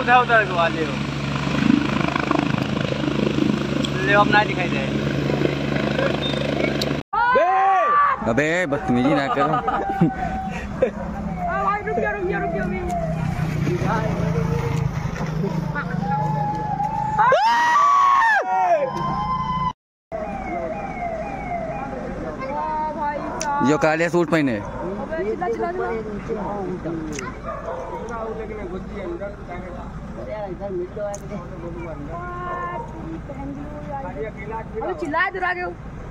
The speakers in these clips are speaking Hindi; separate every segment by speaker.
Speaker 1: उधर उधर घुमा ले अपना दिखाई दे।
Speaker 2: अबे बदतमीजी ना करो।
Speaker 1: रुक जा
Speaker 2: जो काले सूट पहने
Speaker 1: चिल्लाए दूर आगे।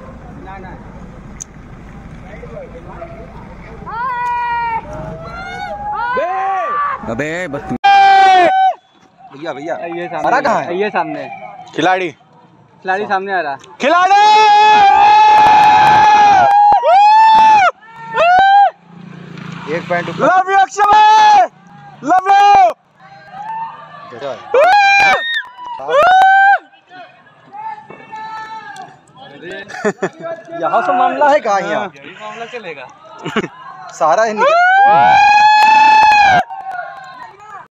Speaker 2: अबे
Speaker 3: भैया भैया
Speaker 1: ये
Speaker 3: सारा कहाँ है?
Speaker 1: ये सामने
Speaker 3: खिलाड़ी
Speaker 1: सामने आ रहा।
Speaker 3: खिलाड़ी एक पॉइंट ऊपर। Love you Akshay, love you. यहाँ से मामला है कहाँ? यहाँ
Speaker 1: मामला चलेगा
Speaker 3: सारा है निकल।